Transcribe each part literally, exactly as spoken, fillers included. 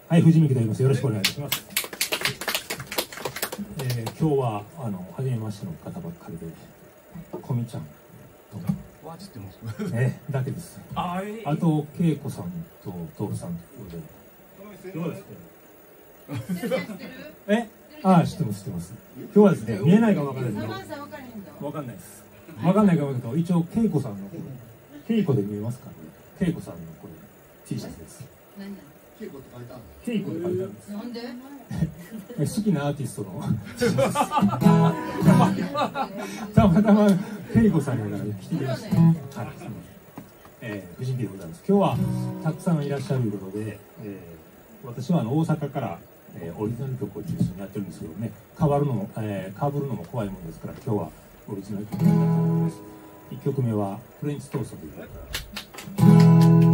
はい、藤美希と言います。よろしくお願いします。えー、今日はあの初めましての方ばっかりで、こみちゃんとわ知ってます。 えだけです。あ, あと恵子さんと徹さんということで。どうですか。え、ああ知ってます知ってます。今日はですね見えないかわからないですけど、わかんないです。わかんないかわかんないけど、一応恵子さんのこれ恵子で見えますか。恵子さんのこれ T シャツです。 ケイコって書いてある。 ケイコって書いてあるんです。 なんで？ 好きなアーティストのたまたまケイコさんが来てくれました。はい、えー、藤木でございます。今日はたくさんいらっしゃるということで、えー、私はあの大阪から、えー、オリジナル曲を中心にやってるんですけどね、変わるのも、えー、かぶるのも怖いものですから、今日はオリジナル曲になったと思います。いっきょくめはフレンチトーストという曲から。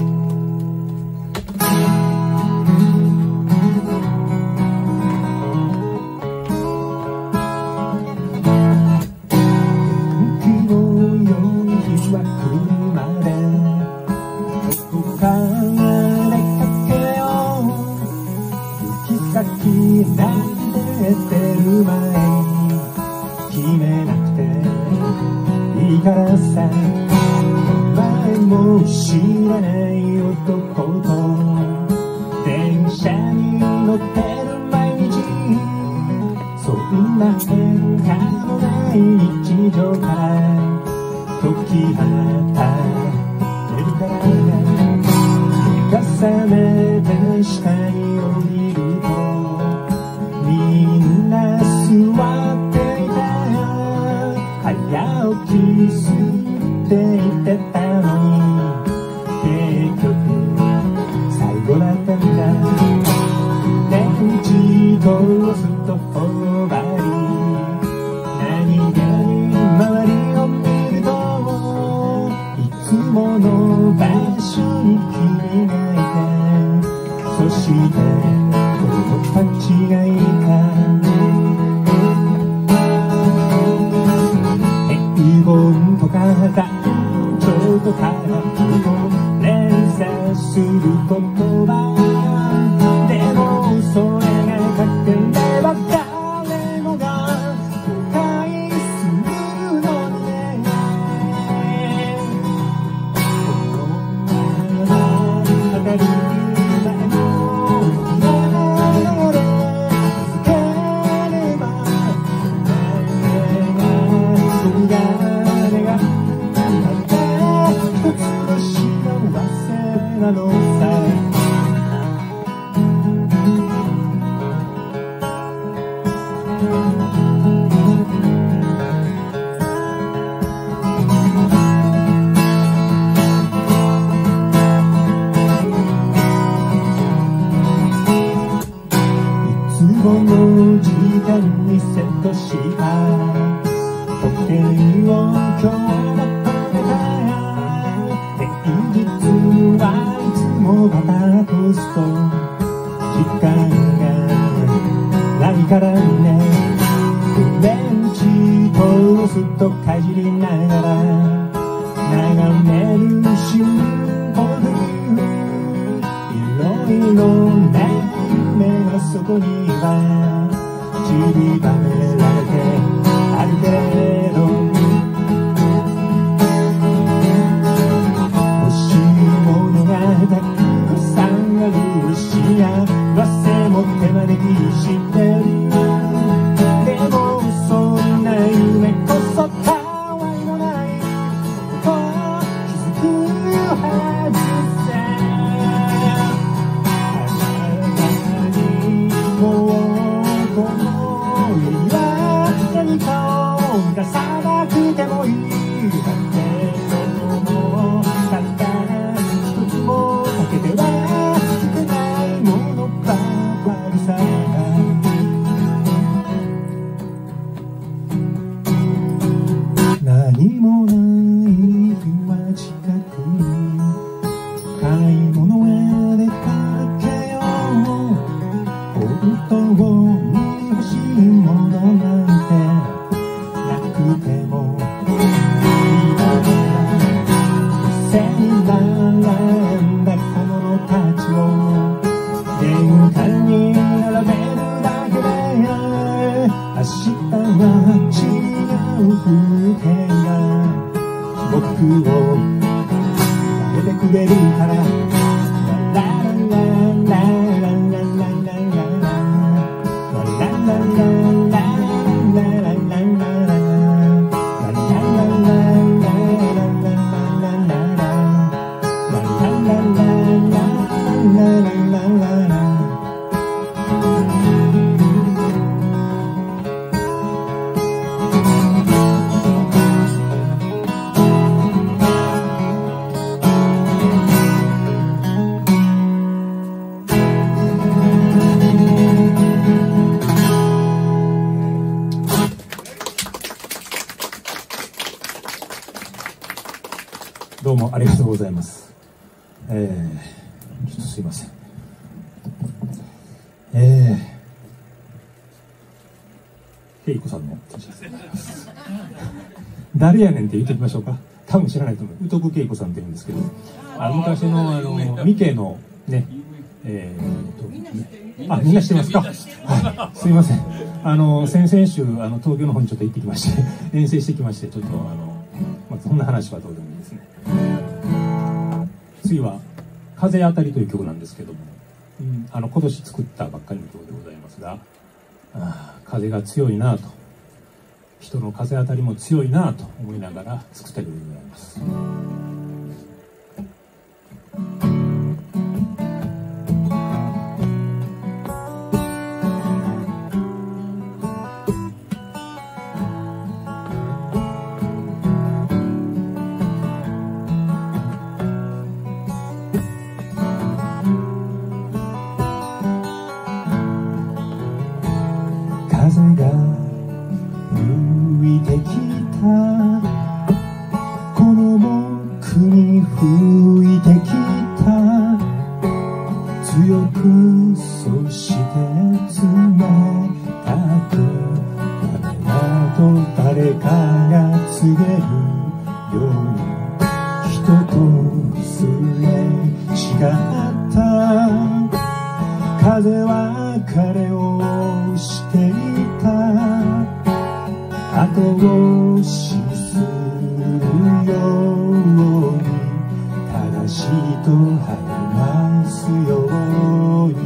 知らない男と電車に乗ってる毎日、そんな変化のない日常から解き放たれるから、重ねて下に降りるとみんな座っていた、早起きすって言ってたのに結局最後だったんだ。電池通すと頬張り、何気に周りを見るといつもの場所に君がいて、そして子供たちがいた。英語とか団長とか連鎖する言葉でも、それが書ければ誰もが誤解するのね。このまま当たり前の流れ続ければ、誰がそれがなのさ。いつもの時間にセットした時計を今日も止めた。平日はいつもバタートースト、時間がないからね。フレンチトーストかじりながら眺める新聞を振る、いろいろな夢がそこには散りばめられてあるけど、たくさんある幸せも手招きしてる。でもそんな夢こそたわいのないことを気づくはずさ。あなたにもうこの世には何かを出さなくてもいい。だけどもたった一つもかけてはいけないものばかりさ。何もない日は近くに買い物へ出かけよう。本当に欲しいものなんてなくてもいいだろう。背に並んだ小物たちを電間に並べるだけで明日は違う風景が僕を撫でてくれるからララララララララララどうもありがとうございます。えー、ちょっとすいません。えー、恵子さんのTシャツでございます。誰やねんって言っておきましょうか。多分知らないと思う。宇徳恵子さんって言うんですけど、あ昔のあの三毛のね、えーとね、あ、みんな知ってますか。はい、すいません。あの先々週あの東京の方にちょっと行ってきまして、遠征してきまして、ちょっとあの、まあ、そんな話はどうでもいいですね。次は「風当たり」という曲なんですけども、うん、あの今年作ったばっかりの曲でございますが、あ風が強いなと、人の風当たりも強いなと思いながら作った曲でございます。風が吹いてきた、この僕に吹いてきた、強くそして冷たく、誰かと誰かが告げるように、人とすれ違った風は彼を押していた、後押しするように、正しいと励ますように、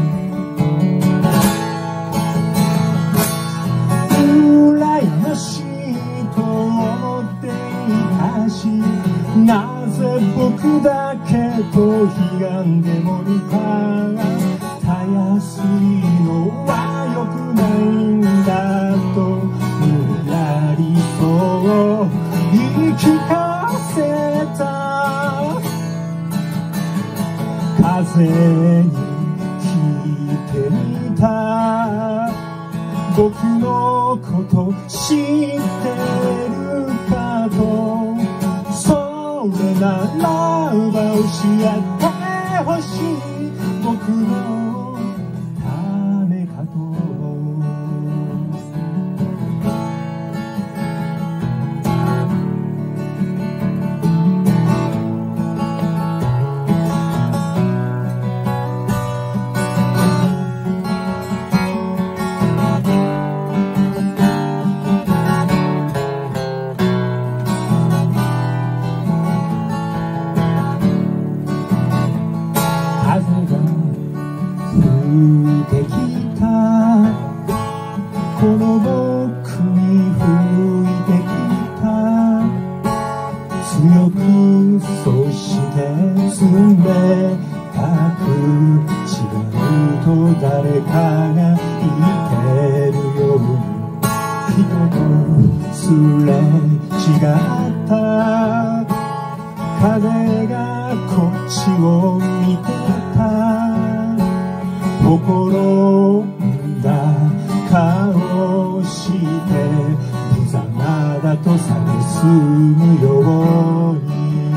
羨ましいと思っていたし、なぜ僕だけと悲願でもいた、たやすいのは良くないんだと無理やりそう言い聞かせた、風に聞いてみた、僕のこと知ってるかと、それならば教えてほしい、僕のためかと。吹いてきた、この僕に吹いてきた、強くそして冷たく、違うと誰かが言ってるように、人とすれ違った風がこっちを見てた、心んだ顔して無様だとさえ済むように、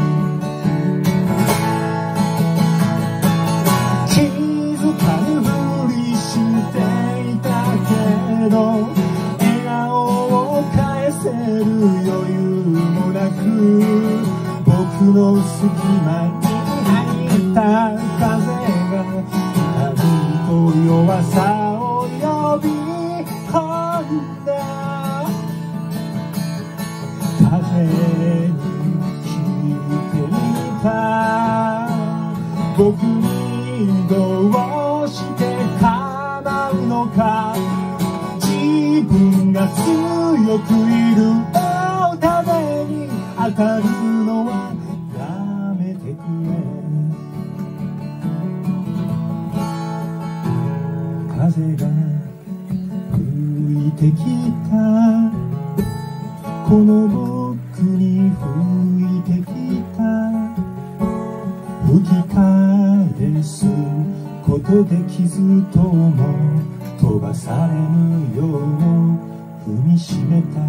気づかぬふりしていたけど、笑顔を返せる余裕もなく、僕の隙間に入った風が弱さを呼び込んだ風に聞いてみた僕にどうして叶うのか自分が強くいるために当たるのはやめてくれ風が吹いてきたこの僕に吹いてきた吹き返すことで傷とも飛ばされぬよう踏みしめた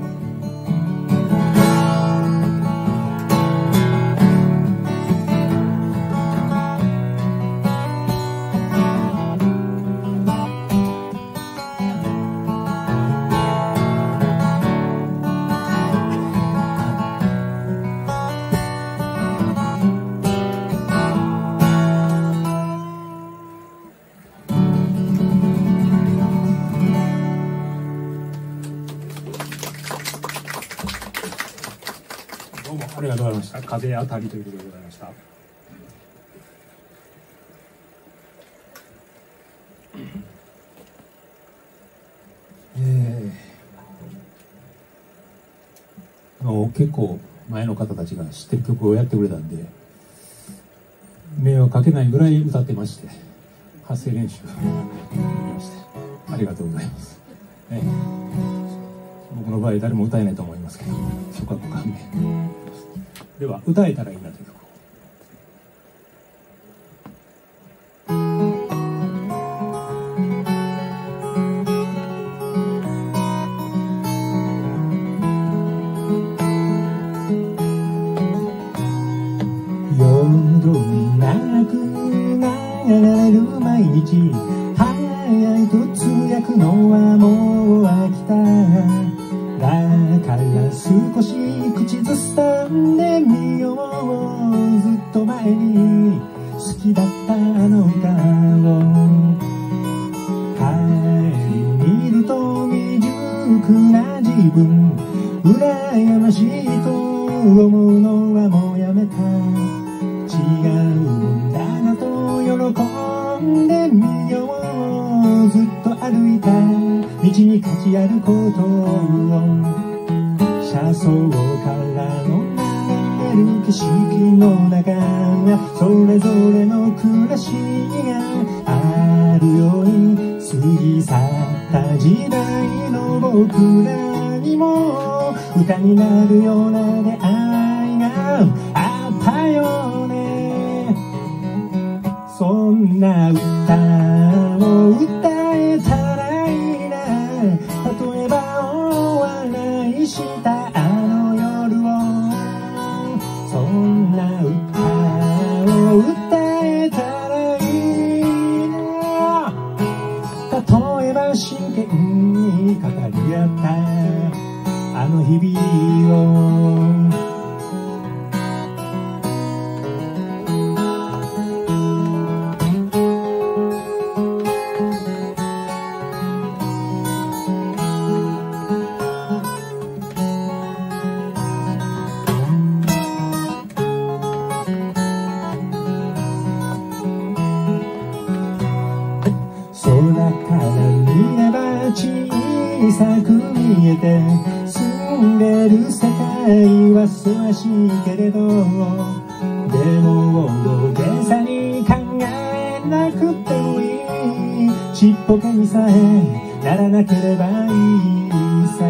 どうもありがとうございました。風当たりということでございました。えー、の結構前の方たちが知ってる曲をやってくれたんで迷惑かけないぐらい歌ってまして発声練習できましてありがとうございます、ね、僕の場合誰も歌えないと思いますけどそこはご勘弁では歌えたらいいなという曲をよどみなく流れる毎日早いとつぶやくのはもう飽きただから少し口ずさんでみようずっと前に好きだったあの歌を帰り見ると未熟な自分羨ましいと思うのはもうやめた違うんだなと喜んでみようずっと歩いた道に価値あることを車窓からの眺める景色の中がそれぞれの暮らしがあるように過ぎ去った時代の僕らにも歌になるような出会いがあったよねそんな歌を歌えたらいいな例えばお笑いしたあの夜をそんな歌を歌えたらいいな例えば真剣に語り合ったあの日々を空から見れば小さく見えて住んでる世界は険しいけれどでも大げさに考えなくてもいいちっぽけにさえならなければいいさ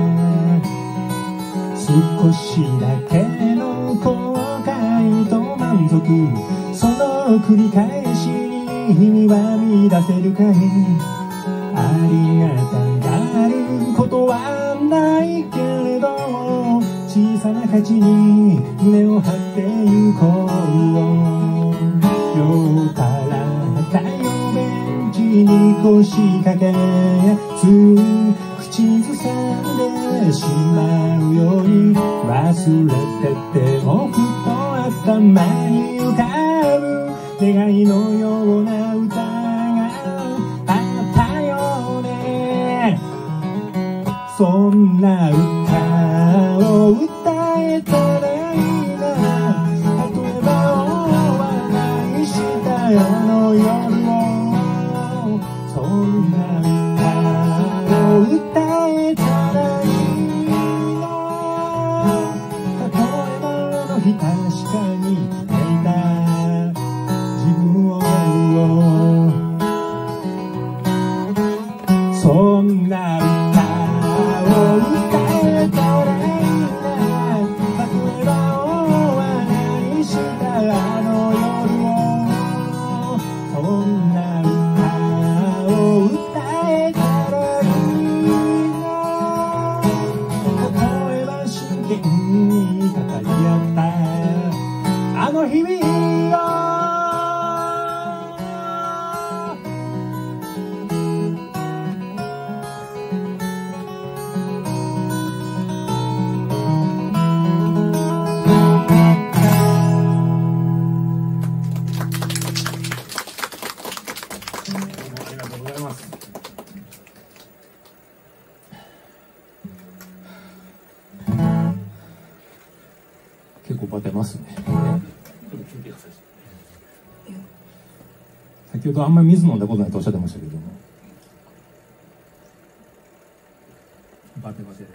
少しだけの後悔と満足その繰り返しに意味は見出せるかいありがたがることはないけれど小さな価値に胸を張ってゆこう酔っ払ったよベンチに腰掛けつい口ずさんでしまうように忘れててもふと頭に浮かぶ願いのような歌があんな歌を歌えたらいいな。例えば終わらないしたあの夜を、そんな歌を歌えたらいいな。例えばあの日確かに泣いた自分を、そんな歌を歌えたらいいな。例えば終わらないしたあの夜を、そんな歌を歌えたらいいな。例えば真剣に語り合ったあの日々を、結構バテますね。先ほどあんまり水飲んだことないとおっしゃってましたけれども、バテバテで。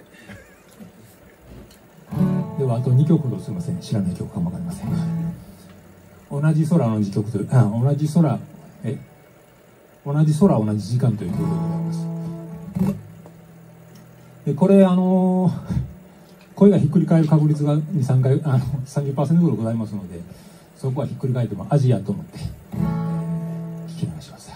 ではあとにきょくほど、すみません、知らない曲かもわかりません。同じ空同じ曲という、あ、同じ空、え、同じ空同じ時間という曲でございます。でこれあのー声がひっくり返る確率がに、さんかい、あの さんじゅっパーセント ぐらいございますので、そこはひっくり返ってもアジアと思って、えー、聞き流します。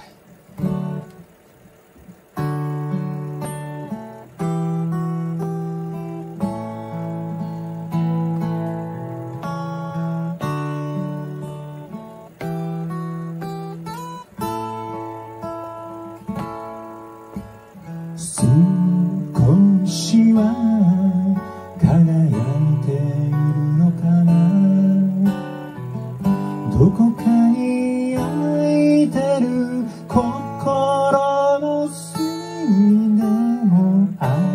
少しは輝いているのかな。どこかに焼いてる心の隅でも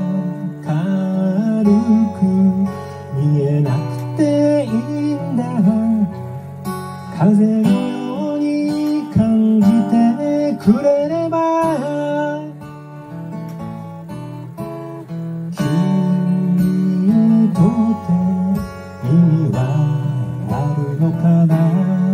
明るく見えなくていいんだ。風のように感じてくれれば、とて意味はあるのかな。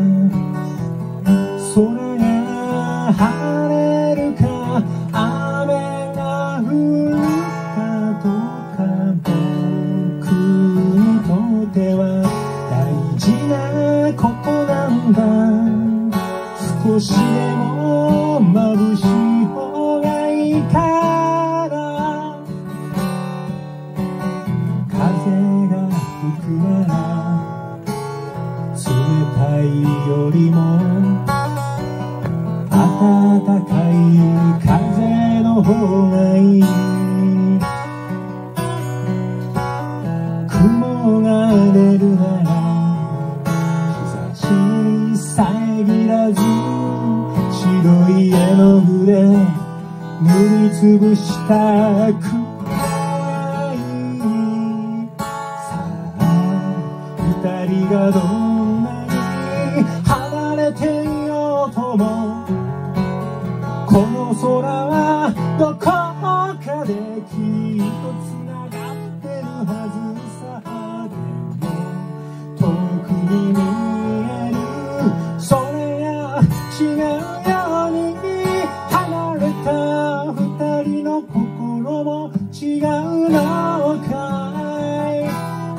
空が晴れるか雨が降るかどうか、僕にとっては大事なことなんだ。少しでも眩しい方がいいから、風が吹くなら冷たいよりも暖かい風の方がいい。雲が出るなら日差し遮らず、白い絵の具で塗りつぶした雲がいい。二人がどんなに離れていようとも、この空はどこかできっとつながってるはずさ。でも遠くに見えるそれが違うように、離れた二人の心も違うのかい。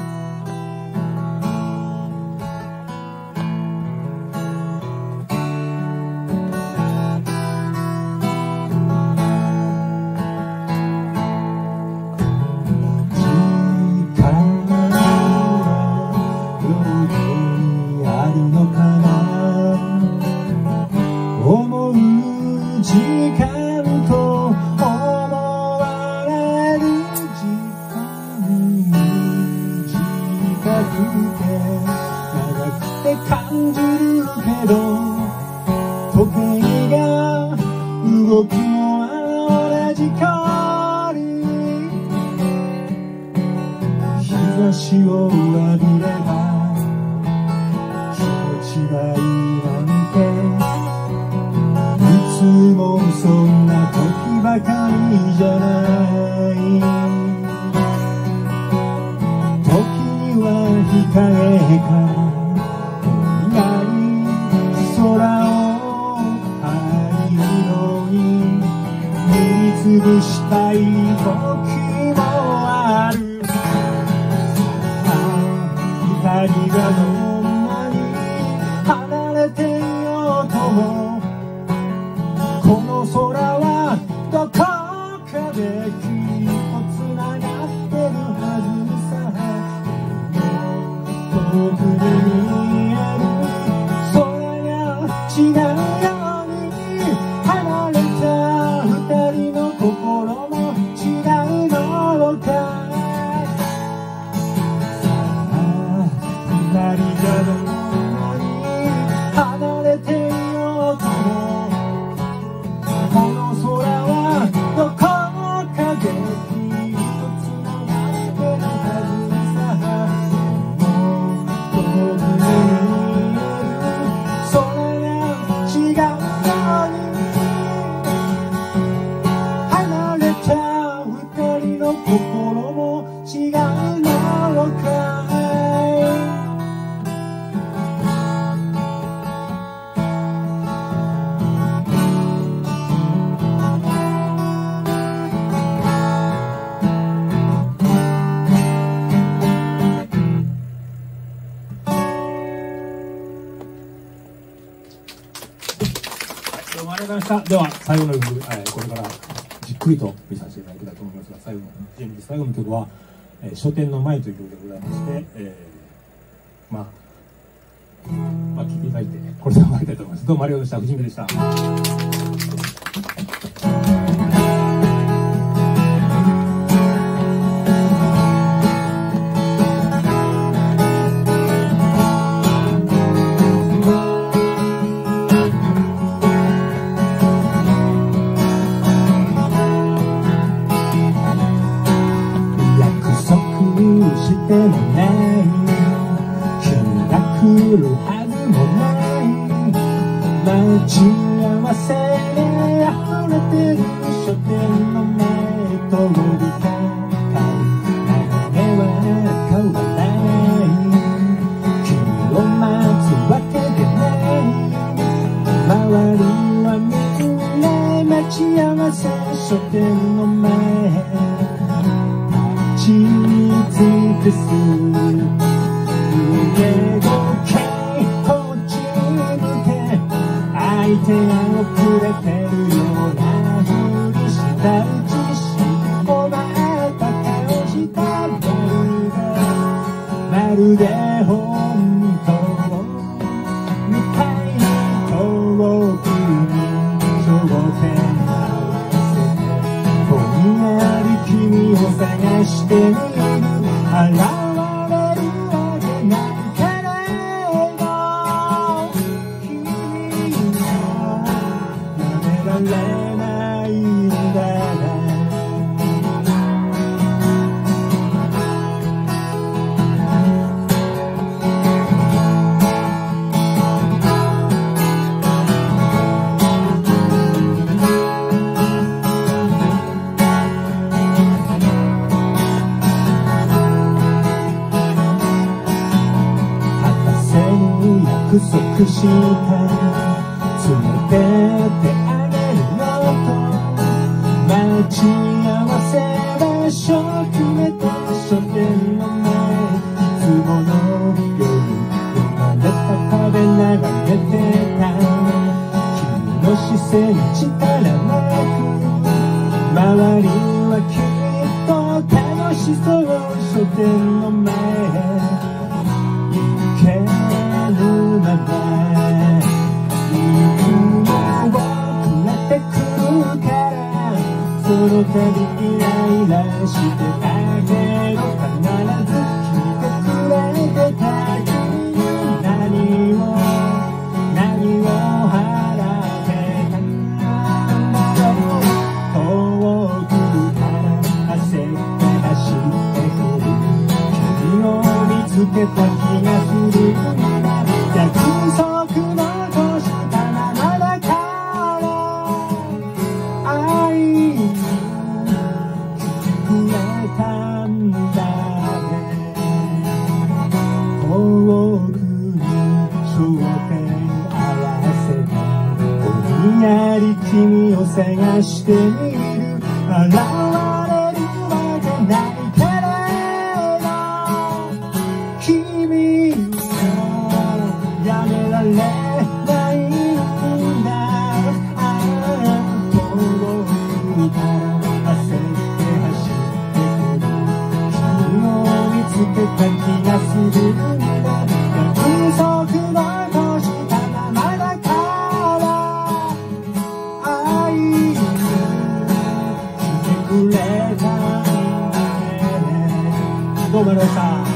思う時間と思われる時間、短くて長くて感じるけど、時計が動くのは同じ距離。 しを浴びれば気持ちがいいなんて、いつもそんな時ばかりじゃない。時には控えから苦い空を灰色に塗りつぶしたい時もある。二人がどんなに離れていようとも、この空はどこかできっとつながってるはずさ。遠くに見える空が違うように、離れた二人の心も違うのか。二人がどんなに離れていようとも、この空はどこかできっとつながってるはずさ。遠くに見える空が違うように、離れた二人の心も違うのか。どうもありがとうございました。では最後の曲、えー、これからじっくりと見させていただきたいと思いますが、最後の準備最後の曲は、えー、書店の前という曲でございまして、えー、まあまあ聴いていただいてこれで終わりたいと思います。どうもありがとうございました。藤見でした。してもない君が来るはずもない、待ち合わせで溢れてる書店の前通りかかる流れは変わらない、君を待つわけでない、周りはみんな待ち合わせ書店の前立ち尽くす腕時計こっちに向け相手が遅れてるようなふりした自信をまた倒したまるで本当みたいに遠くに焦点ぼんやり君を探してみる、現れるわけないけれど君はやめられないんだな。約束した連れてってあげるよと待ち合わせ場所決めた書店の前いつもの夜呼んでた壁眺めてた君の視線力なく周りはきっと楽しそう書店の前行けるまでいつも遅れてくるからその度イライラしてたけど必ず聞いてくれてた君に何を何を払ってたんだろう遠くから焦って走ってくる君を探している。現れるわけないけれど君をやめられないんだ。ああ遠くから焦って走ってくる君を見つけた気がするんだ。約束の年からまだから愛に来てくれたね。どうもありがとうございました。